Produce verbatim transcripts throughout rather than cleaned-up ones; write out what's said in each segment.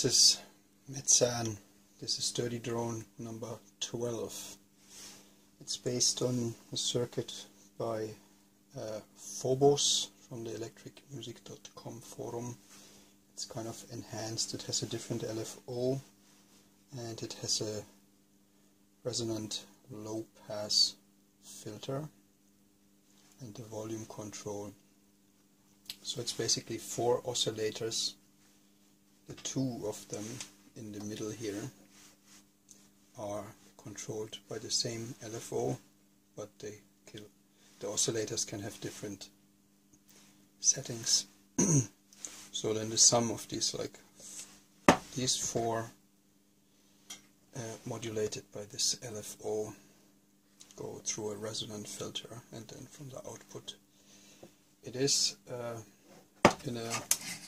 is METSÄÄN. This is Dirty Drone number twelve. It's based on a circuit by uh, Phobos from the electric music dot com forum. It's kind of enhanced. It has a different L F O and it has a resonant low pass filter and the volume control. So it's basically four oscillators. The two of them in the middle here are controlled by the same L F O, but they kill. The oscillators can have different settings. So then the sum of these, like these four uh, modulated by this L F O, go through a resonant filter, and then from the output it is uh, in a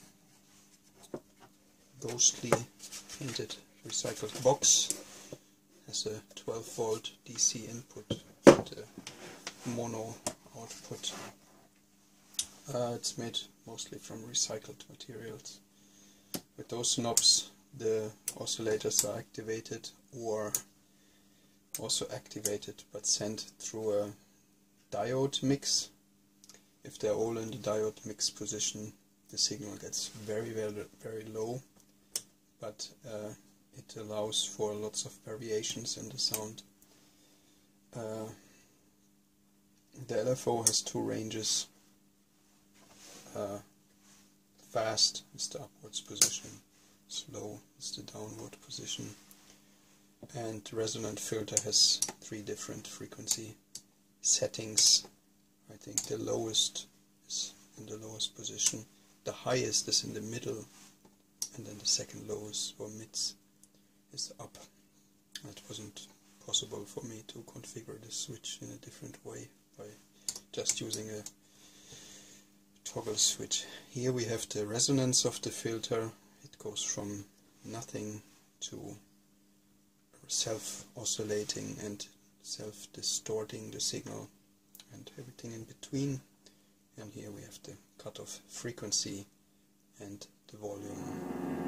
ghostly painted recycled box. Has a twelve volt D C input and a mono output. Uh, it's made mostly from recycled materials. With those knobs the oscillators are activated, or also activated but sent through a diode mix. If they're all in the diode mix position, the signal gets very very very low, but uh, it allows for lots of variations in the sound. Uh, the L F O has two ranges. Uh, fast is the upwards position, slow is the downward position, and the resonant filter has three different frequency settings. I think the lowest is in the lowest position, the highest is in the middle, and then the second lowest or mids is up. It wasn't possible for me to configure the switch in a different way by just using a toggle switch. Here we have the resonance of the filter. It goes from nothing to self-oscillating and self-distorting the signal and everything in between. And here we have the cutoff frequency and the volume.